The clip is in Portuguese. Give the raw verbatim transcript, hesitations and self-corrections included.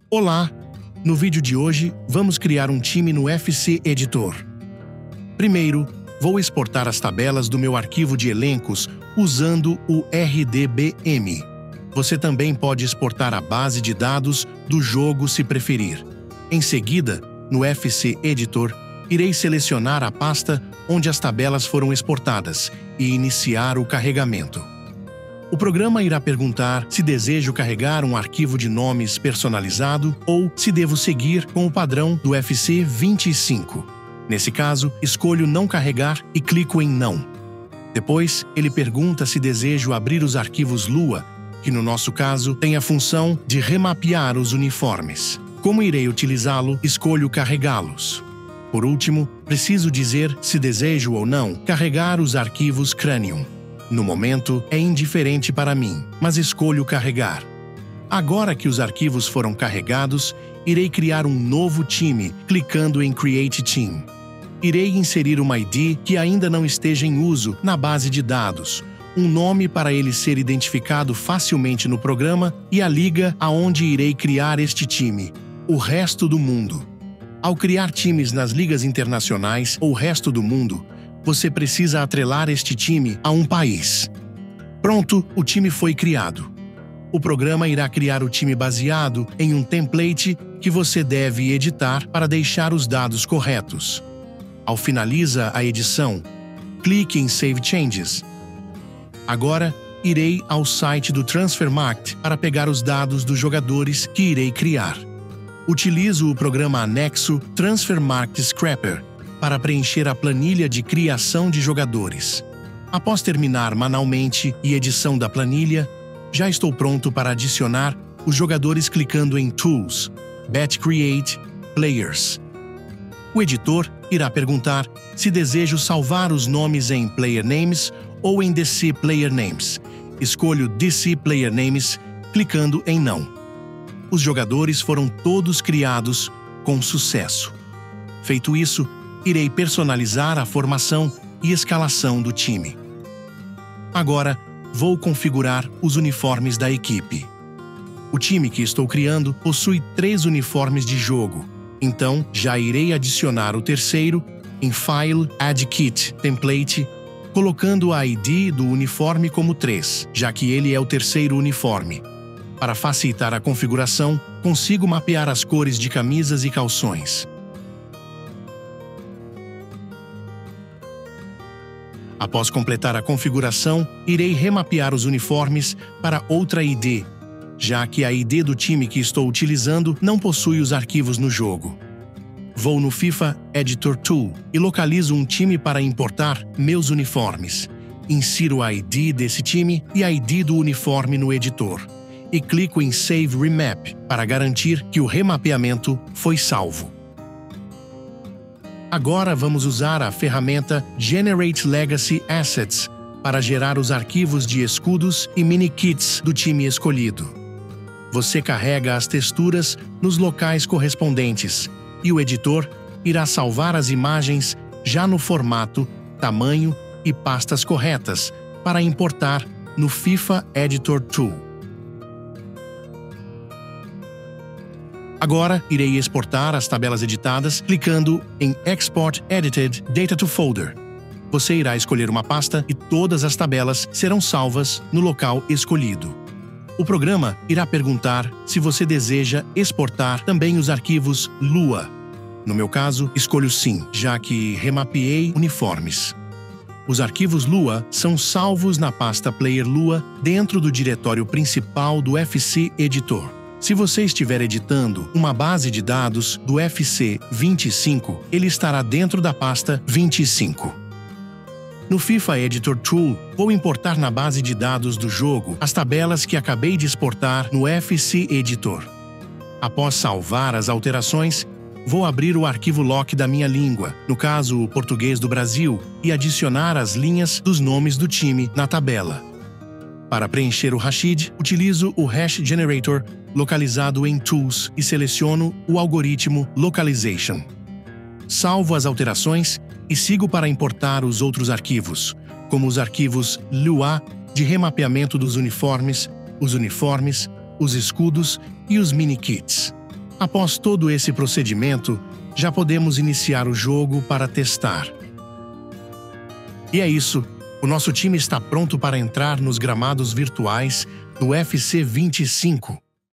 Olá! No vídeo de hoje, vamos criar um time no F C Editor. Primeiro, vou exportar as tabelas do meu arquivo de elencos usando o R D B M. Você também pode exportar a base de dados do jogo se preferir. Em seguida, no F C Editor, irei selecionar a pasta onde as tabelas foram exportadas e iniciar o carregamento. O programa irá perguntar se desejo carregar um arquivo de nomes personalizado ou se devo seguir com o padrão do F C vinte e cinco. Nesse caso, escolho não carregar e clico em não. Depois, ele pergunta se desejo abrir os arquivos Lua, que no nosso caso tem a função de remapear os uniformes. Como irei utilizá-lo, escolho carregá-los. Por último, preciso dizer se desejo ou não carregar os arquivos Cranium. No momento, é indiferente para mim, mas escolho carregar. Agora que os arquivos foram carregados, irei criar um novo time, clicando em Create Team. Irei inserir uma I D que ainda não esteja em uso na base de dados, um nome para ele ser identificado facilmente no programa e a liga aonde irei criar este time, o resto do mundo. Ao criar times nas ligas internacionais ou resto do mundo, você precisa atrelar este time a um país. Pronto, o time foi criado. O programa irá criar o time baseado em um template que você deve editar para deixar os dados corretos. Ao finalizar a edição, clique em Save Changes. Agora, irei ao site do Transfermarkt para pegar os dados dos jogadores que irei criar. Utilizo o programa anexo Transfermarkt Scrapper para preencher a planilha de criação de jogadores. Após terminar manualmente e edição da planilha, já estou pronto para adicionar os jogadores clicando em Tools, Batch Create, Players. O editor irá perguntar se desejo salvar os nomes em Player Names ou em D C Player Names. Escolho D C Player Names, clicando em Não. Os jogadores foram todos criados com sucesso. Feito isso, irei personalizar a formação e escalação do time. Agora, vou configurar os uniformes da equipe. O time que estou criando possui três uniformes de jogo, então já irei adicionar o terceiro em File, Add Kit, Template, colocando a I D do uniforme como três, já que ele é o terceiro uniforme. Para facilitar a configuração, consigo mapear as cores de camisas e calções. Após completar a configuração, irei remapear os uniformes para outra I D, já que a I D do time que estou utilizando não possui os arquivos no jogo. Vou no FIFA Editor Tool e localizo um time para importar meus uniformes. Insiro a I D desse time e a I D do uniforme no editor, e clico em Save Remap para garantir que o remapeamento foi salvo. Agora vamos usar a ferramenta Generate Legacy Assets para gerar os arquivos de escudos e mini-kits do time escolhido. Você carrega as texturas nos locais correspondentes e o editor irá salvar as imagens já no formato, tamanho e pastas corretas para importar no FIFA Editor Tool. Agora, irei exportar as tabelas editadas clicando em Export Edited Data to Folder. Você irá escolher uma pasta e todas as tabelas serão salvas no local escolhido. O programa irá perguntar se você deseja exportar também os arquivos Lua. No meu caso, escolho sim, já que remapeei uniformes. Os arquivos Lua são salvos na pasta Player Lua dentro do diretório principal do F C Editor. Se você estiver editando uma base de dados do F C vinte e cinco, ele estará dentro da pasta vinte e cinco. No FIFA Editor Tool, vou importar na base de dados do jogo as tabelas que acabei de exportar no F C Editor. Após salvar as alterações, vou abrir o arquivo loc da minha língua, no caso o português do Brasil, e adicionar as linhas dos nomes do time na tabela. Para preencher o Rashid, utilizo o Hash Generator localizado em Tools e seleciono o algoritmo Localization. Salvo as alterações e sigo para importar os outros arquivos, como os arquivos Lua de remapeamento dos uniformes, os uniformes, os escudos e os mini-kits. Após todo esse procedimento, já podemos iniciar o jogo para testar. E é isso, o nosso time está pronto para entrar nos gramados virtuais do U F C vinte e cinco.